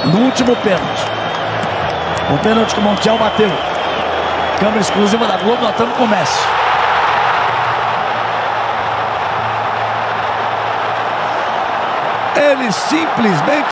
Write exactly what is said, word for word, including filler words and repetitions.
no último pênalti. O pênalti que o Montiel bateu. Câmera exclusiva da Globo, nós estamos com o Messi. Ele simplesmente